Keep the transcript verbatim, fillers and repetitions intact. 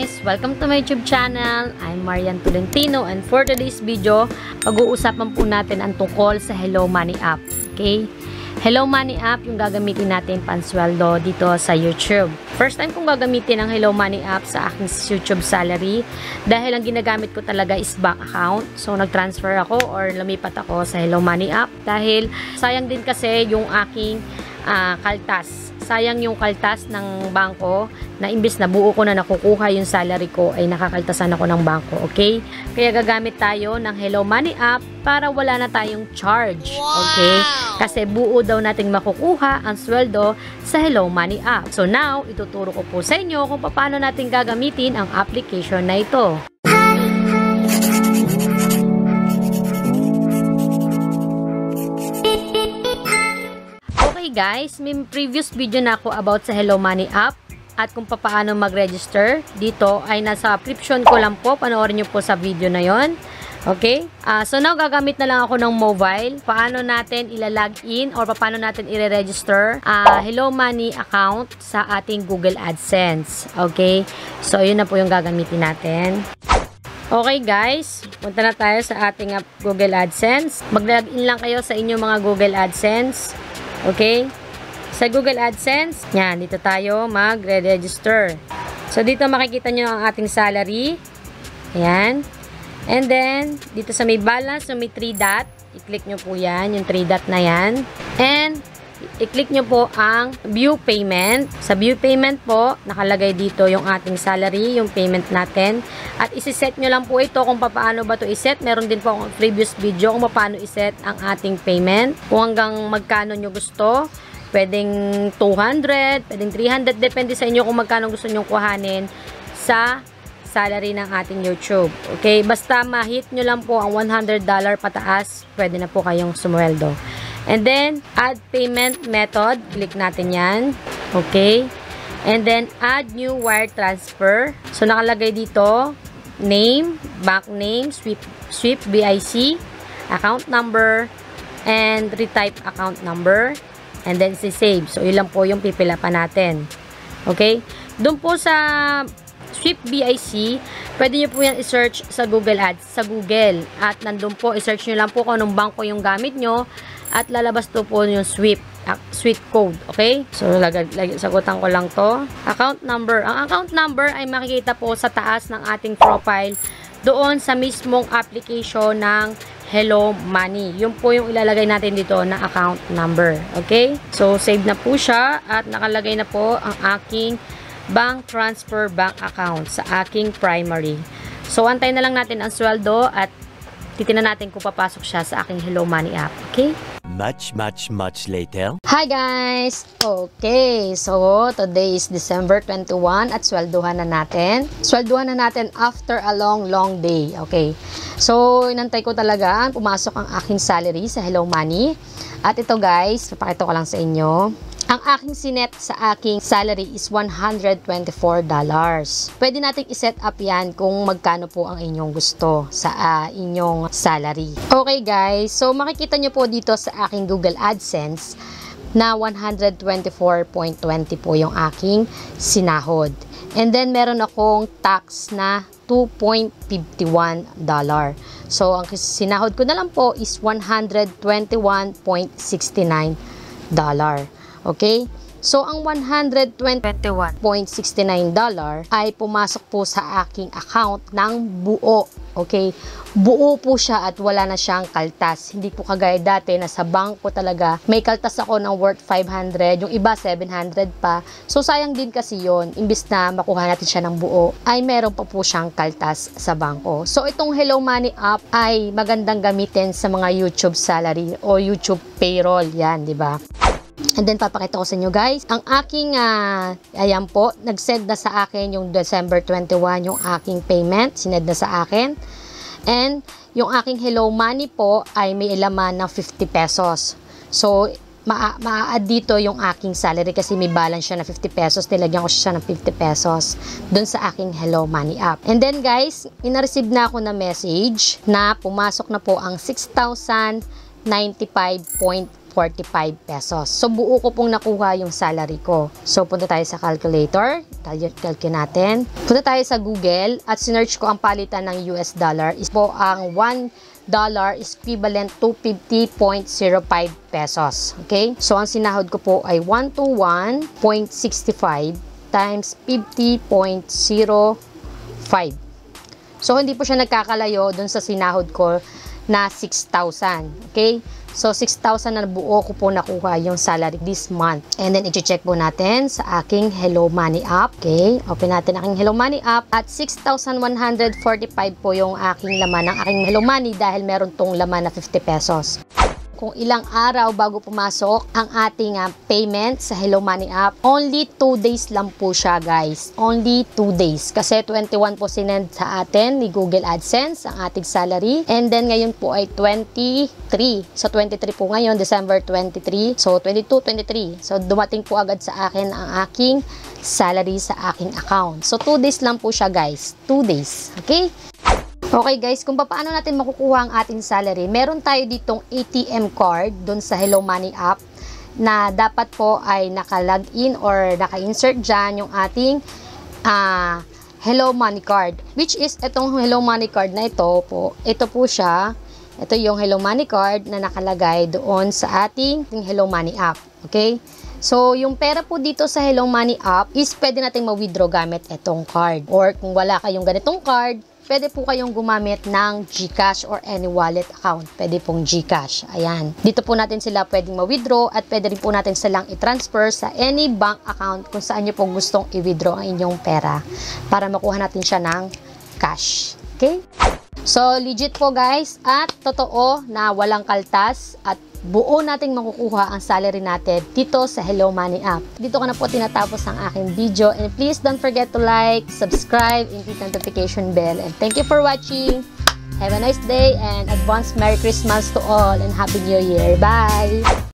guys! Welcome to my YouTube channel. I'm Marian Tolentino and for today's video, pag-uusapan po natin ang tungkol sa Hello Money app. Okay? Hello Money app yung gagamitin natin pansweldo dito sa YouTube. First time kong gagamitin ang Hello Money app sa aking YouTube salary dahil ang ginagamit ko talaga is bank account. So nag-transfer ako or lumipat ako sa Hello Money app dahil sayang din kasi yung aking uh, kaltas. Sayang yung kaltas ng bangko na imbis na buo ko na nakukuha yung salary ko ay nakakaltasan ako ng bangko, okay? Kaya gagamit tayo ng Hello Money app para wala na tayong charge, okay? Kasi buo daw nating makukuha ang sweldo sa Hello Money app. So now, ituturo ko po sa inyo kung paano natin gagamitin ang application na ito. Okay guys, may previous video na ako about sa Hello Money app at kung paano mag-register. Dito ay nasa description ko lang po, panoorin nyo po sa video na yon. Okay? Uh, so now gagamit na lang ako ng mobile. Paano natin ilalog in or paano natin i-register uh, Hello Money account sa ating Google AdSense. Okay? So yun na po yung gagamitin natin. Okay guys, punta na tayo sa ating Google AdSense. Mag-log in lang kayo sa inyong mga Google AdSense. Okay? Sa Google AdSense, yan, dito tayo mag-register. So, dito makikita nyo ang ating salary. Ayan. And then, dito sa may balance, so may three dot, i-click nyo po yan, yung three dot na yan. And, i-click nyo po ang view payment. Sa view payment po, nakalagay dito yung ating salary, yung payment natin. At isi-set nyo lang po ito kung paano ba ito iset. Meron din po akong previous video kung paano iset ang ating payment. Kung hanggang magkano nyo gusto. Pwedeng two hundred, pwedeng three hundred. Depende sa inyo kung magkano gusto nyo kuhanin sa salary ng ating YouTube. Okay? Basta ma-hit nyo lang po ang one hundred dollars pataas, pwede na po kayong sumweldo. And then, add payment method. Click natin yan. Okay. And then, add new wire transfer. So, nakalagay dito, name, bank name, swift, swift B I C, account number, and retype account number. And then, si save. So, yun lang po yung pipila pa natin. Okay. Doon po sa Swift B I C, pwede nyo po yan i-search sa Google Ads, sa Google. At nandun po, i-search nyo lang po kung anong bangko yung gamit nyo. At lalabas to po yung Swift, uh, Swift code. Okay? So, lag lag sagutan ko lang to. Account number. Ang account number ay makikita po sa taas ng ating profile doon sa mismong application ng Hello Money. Yun po yung ilalagay natin dito na account number. Okay? So, save na po siya at nakalagay na po ang aking bank transfer bank account sa aking primary. So, antayin na lang natin ang sweldo at titingnan natin kung papasok siya sa aking Hello Money app. Okay? Much, much, much later. Hi guys! Okay, so today is December twenty-first at swelduhan na natin. Swelduhan na natin after a long, long day. Okay, so inantay ko talaga pumasok ang aking salary sa Hello Money. At ito guys, papakita ko lang sa inyo. Ang aking sinet sa aking salary is one hundred twenty-four dollars. Pwede nating iset up yan kung magkano po ang inyong gusto sa uh, inyong salary. Okay guys, so makikita nyo po dito sa aking Google AdSense na one hundred twenty-four point two zero po yung aking sinahod. And then meron akong tax na two point five one dollars. So ang sinahod ko na lang po is one hundred twenty-one point six nine dollars. Okay? So, ang one hundred twenty-one point six nine dollars ay pumasok po sa aking account ng buo. Okay? Buo po siya at wala na siyang kaltas. Hindi po kagaya dati na sa bangko talaga may kaltas ako ng worth five hundred, yung iba seven hundred pa. So, sayang din kasi yon. Imbis na makuha natin siya ng buo, ay meron pa po siyang kaltas sa bangko. So, itong Hello Money app ay magandang gamitin sa mga YouTube salary o YouTube payroll. Yan, di ba? And then, papakita ko sa inyo guys, ang aking, uh, ayan po, nag-send na sa akin yung December twenty-first, yung aking payment, sinend na sa akin. And, yung aking Hello Money po, ay may ilaman ng fifty pesos. So, maa-add dito yung aking salary kasi may balance siya na fifty pesos. Nilagyan ko siya ng fifty pesos dun sa aking Hello Money app. And then guys, ina-receive na ako na message na pumasok na po ang six thousand ninety-five point forty-five pesos. So, buo ko pong nakuha yung salary ko. So, punta tayo sa calculator. Calculate natin. Punta tayo sa Google at sinearch ko ang palitan ng U S dollar. Is po ang one dollar is equivalent to fifty point zero five pesos. Okay? So, ang sinahod ko po ay one hundred twenty-one point six five times fifty point zero five. So, hindi po siya nagkakalayo dun sa sinahod ko na six thousand. Okay? So, six thousand na buo ko po nakuha yung salary this month. And then, i-check po natin sa aking Hello Money app. Okay? Open natin aking Hello Money app. At six thousand one hundred forty-five po yung aking laman ng aking Hello Money dahil meron tong laman na fifty pesos. Kung ilang araw bago pumasok ang ating uh, payment sa Hello Money app. Only two days lang po siya, guys. Only two days. Kasi twenty-one po sinend sa atin ni Google AdSense ang ating salary. And then ngayon po ay twenty-three. So twenty-three po ngayon, December twenty-three. So twenty-two, twenty-three. So dumating po agad sa akin ang aking salary sa aking account. So two days lang po siya, guys. two days. Okay? Okay guys, kung paano natin makukuha ang ating salary, meron tayo ditong A T M card dun sa Hello Money app na dapat po ay naka-login or naka-insert dyan yung ating uh, Hello Money card. Which is, itong Hello Money card na ito po, ito po siya, ito yung Hello Money card na nakalagay doon sa ating Hello Money app. Okay? So, yung pera po dito sa Hello Money app is pwede natin ma-withdraw gamit itong card. Or kung wala kayong ganitong card, pwede po kayong gumamit ng GCash or any wallet account. Pwede pong GCash. Ayan. Dito po natin sila pwedeng ma-withdraw at pwede rin po natin silang i-transfer sa any bank account kung saan nyo po gustong i-withdraw ang inyong pera para makuha natin siya ng cash. Okay? So, legit po guys at totoo na walang kaltas at buo nating makukuha ang salary natin dito sa Hello Money app. Dito ko na po tinatapos ang aking video and please don't forget to like, subscribe, and hit notification bell. And thank you for watching. Have a nice day and advance Merry Christmas to all and Happy New Year. Bye!